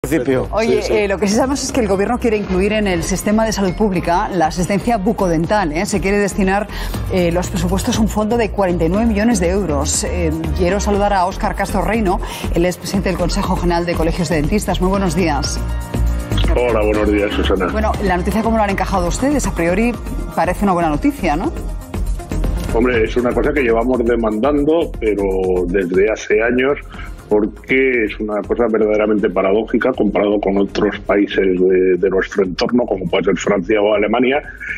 Oye, lo que sí sabemos es que el gobierno quiere incluir en el sistema de salud pública la asistencia bucodental. Se quiere destinar los presupuestos a un fondo de 49 millones de euros. Quiero saludar a Óscar Castro Reino, él es presidente del Consejo General de Colegios de Dentistas. Muy buenos días. Hola, buenos días, Susana. Bueno, la noticia, ¿cómo lo han encajado ustedes? A priori parece una buena noticia, ¿no? Hombre, es una cosa que llevamos demandando, pero desde hace años, porque es una cosa verdaderamente paradójica comparado con otros países de nuestro entorno, como puede ser Francia o Alemania,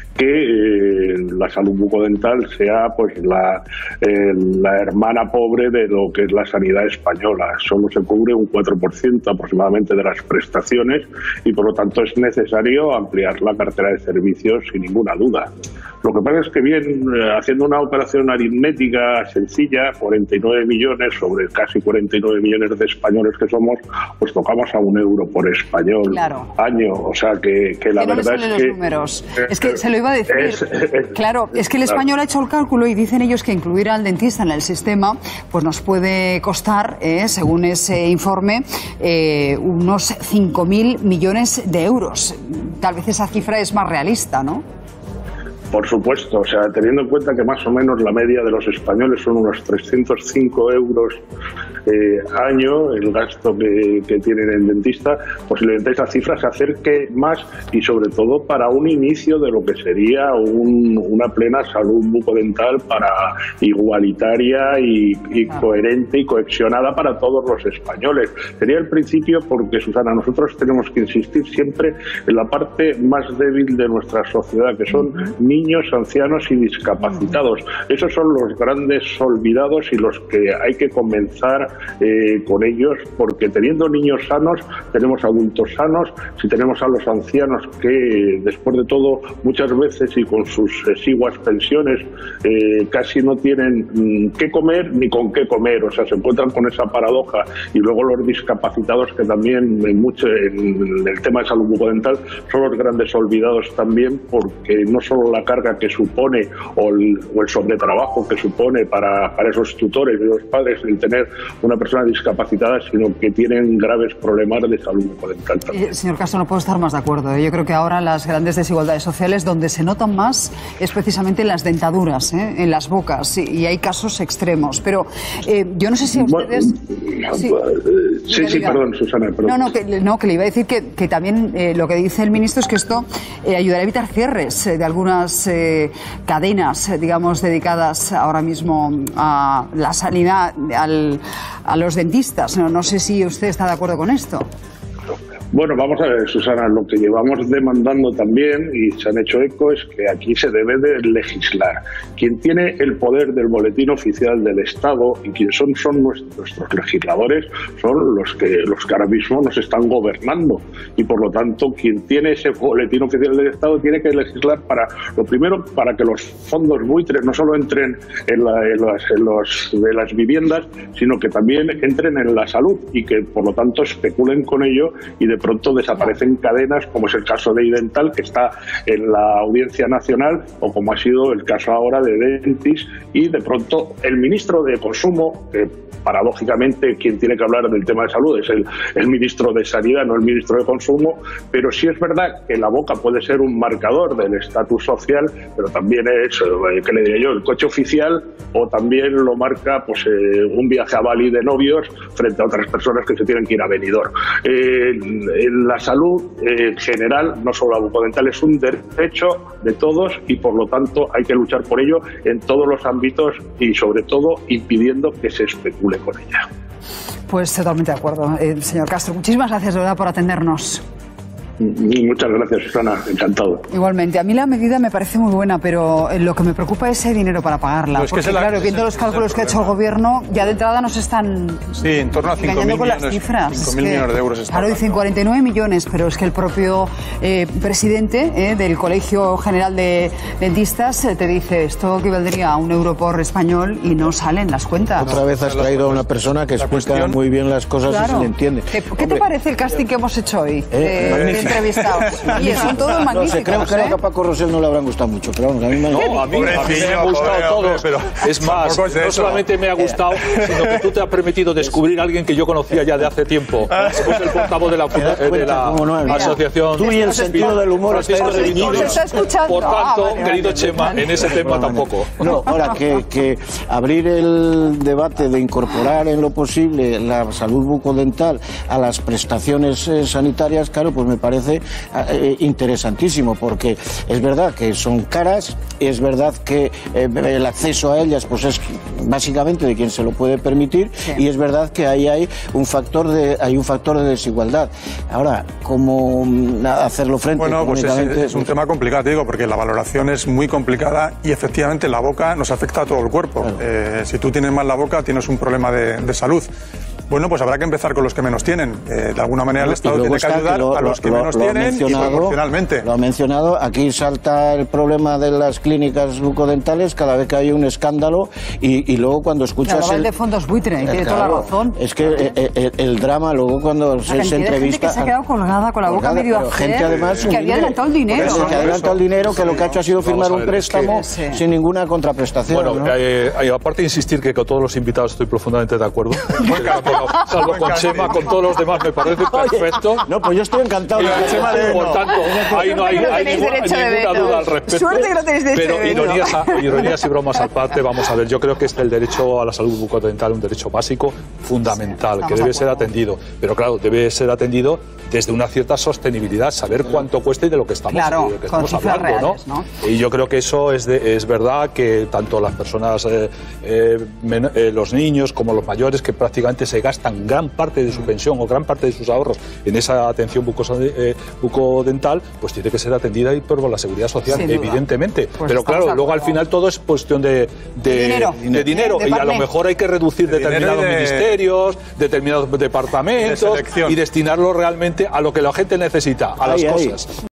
que la salud bucodental sea pues la hermana pobre de lo que es la sanidad española. Solo se cubre un 4% aproximadamente de las prestaciones y por lo tanto es necesario ampliar la cartera de servicios sin ninguna duda. Lo que pasa es que haciendo una operación aritmética sencilla, 49 millones sobre casi 49 millones de españoles que somos, pues tocamos a €1 por español año. O sea que la verdad es que... números. Es que se lo iba a decir. Claro, es que el español ha hecho el cálculo y dicen ellos que incluir al dentista en el sistema pues nos puede costar, según ese informe, unos 5.000 millones de euros. Tal vez esa cifra es más realista, ¿no? Por supuesto, o sea, teniendo en cuenta que más o menos la media de los españoles son unos 305 euros año, el gasto que tienen el dentista, posiblemente esa cifra se acerque más y sobre todo para un inicio de lo que sería una plena salud bucodental igualitaria y coherente y cohesionada para todos los españoles. Sería el principio porque, Susana, nosotros tenemos que insistir siempre en la parte más débil de nuestra sociedad, que son niños, ancianos y discapacitados. Esos son los grandes olvidados y los que hay que comenzar con ellos, porque teniendo niños sanos tenemos adultos sanos. Si tenemos a los ancianos que después de todo muchas veces y con sus exiguas pensiones casi no tienen qué comer ni con qué comer, o sea, se encuentran con esa paradoja, y luego los discapacitados que también en el tema de salud bucodental son los grandes olvidados también, porque no solo la carga que supone o el sobretrabajo que supone para esos tutores y los padres el tener una persona discapacitada, sino que tienen graves problemas de salud bucodental también. Señor Castro, no puedo estar más de acuerdo. Yo creo que ahora las grandes desigualdades sociales donde se notan más es precisamente en las dentaduras, en las bocas, y hay casos extremos. Pero yo no sé si a ustedes... Perdón, Susana. Perdón. Que le iba a decir que también lo que dice el ministro es que esto ayudará a evitar cierres de algunas cadenas, digamos, dedicadas ahora mismo a la sanidad, a los dentistas. No sé si usted está de acuerdo con esto. Bueno, vamos a ver, Susana, lo que llevamos demandando también, y se han hecho eco, es que aquí se debe de legislar. Quien tiene el poder del boletín oficial del Estado y quienes son nuestros legisladores son los que ahora mismo nos están gobernando. Y por lo tanto, quien tiene ese boletín oficial del Estado tiene que legislar lo primero, para que los fondos buitres no solo entren en las viviendas, sino que también entren en la salud y que por lo tanto especulen con ello y de pronto desaparecen cadenas, como es el caso de Idental, que está en la Audiencia Nacional, o como ha sido el caso ahora de Dentis, y de pronto el ministro de Consumo, que paradójicamente quien tiene que hablar del tema de salud es el ministro de Sanidad, no el ministro de Consumo, pero sí es verdad que la boca puede ser un marcador del estatus social, pero también es, ¿qué le diría yo?, el coche oficial, o también lo marca pues un viaje a Bali de novios frente a otras personas que se tienen que ir a Benidorm. La salud en general, no solo la bucodental, es un derecho de todos y por lo tanto hay que luchar por ello en todos los ámbitos y sobre todo impidiendo que se especule con ella. Pues totalmente de acuerdo, señor Castro. Muchísimas gracias, de verdad, por atendernos. Muchas gracias, Susana, encantado. Igualmente, a mí la medida me parece muy buena, pero lo que me preocupa es el dinero para pagarla. Pues porque claro, viendo los cálculos que ha hecho el gobierno, ya de entrada nos están en torno a 5.000 millones de euros. Claro, dicen 49 millones, pero es que el propio presidente del Colegio General de Dentistas te dice esto equivaldría a €1 por español y no salen las cuentas. Otra vez has traído a una persona que explica muy bien las cosas y se le entiende. ¿Qué te parece el casting que hemos hecho hoy? Magnífico. entrevistados. Y son todos magníficos. Creo que a Paco Rosell no le habrán gustado mucho, pero vamos, a mí me ha gustado todo. Pero es más, no solamente me ha gustado, sino que tú te has permitido descubrir a alguien que yo conocía ya de hace tiempo. Somos el portavoz de la asociación. Tú y el sentido del humor estáis reñidos. Por tanto, querido Chema, en ese tema tampoco. No, ahora que abrir el debate de incorporar en lo posible la salud bucodental a las prestaciones sanitarias, claro, pues me parece interesantísimo, porque es verdad que son caras, es verdad que el acceso a ellas pues es básicamente de quien se lo puede permitir, y es verdad que ahí hay un factor de desigualdad. Ahora, ¿cómo hacerlo frente? Bueno, pues es un tema complicado, digo, porque la valoración es muy complicada y efectivamente la boca nos afecta a todo el cuerpo. Claro. Si tú tienes mal la boca, tienes un problema de salud. Bueno, pues habrá que empezar con los que menos tienen. De alguna manera el Estado tiene que ayudar a los que menos tienen y proporcionalmente. Lo ha mencionado, aquí salta el problema de las clínicas bucodentales cada vez que hay un escándalo y luego cuando escuchas... el de fondos buitre, tiene toda la razón. Es que el drama luego cuando se entrevista... Gente que se ha quedado colgada con la boca medio afuera, gente además que había adelantado el dinero. Que ha adelantado el dinero, que lo que ha hecho ha sido firmar un préstamo sin ninguna contraprestación. Bueno, aparte de insistir que con todos los invitados estoy profundamente de acuerdo. Salvo con Chema, con todos los demás me parece perfecto. No, pues yo estoy encantado. Por tanto, ahí no hay ninguna duda al respecto. Suerte que no tenéis derecho de Pero ironías y bromas aparte, vamos a ver, yo creo que el derecho a la salud bucodental es un derecho básico, fundamental, que debe ser atendido. Pero claro, debe ser atendido desde una cierta sostenibilidad, saber cuánto cuesta y de lo que estamos, hablando, reales, ¿no? Y yo creo que eso es verdad, que tanto las personas, los niños como los mayores, que prácticamente se gastan gran parte de su pensión o gran parte de sus ahorros en esa atención bucodental, pues tiene que ser atendida y por la seguridad social, evidentemente. Pues pero claro, luego al final todo es cuestión de dinero y a lo mejor hay que reducir determinados ministerios, determinados departamentos y destinarlo realmente a lo que la gente necesita, a las cosas.